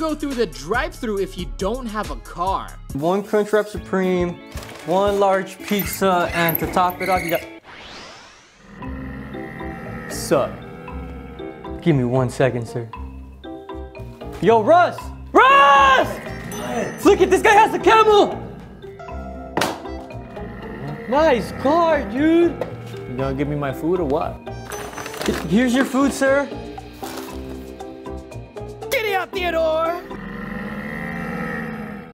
go through the drive-thru if you don't have a car? 1 Crunchwrap Supreme, 1 large pizza, and to top it off, you got... Sup? Give me 1 second, sir. Yo, Russ! Russ! What? Look at this guy has a camel! Nice car, dude! You gonna give me my food or what? Here's your food, sir. Giddy up, Theodore!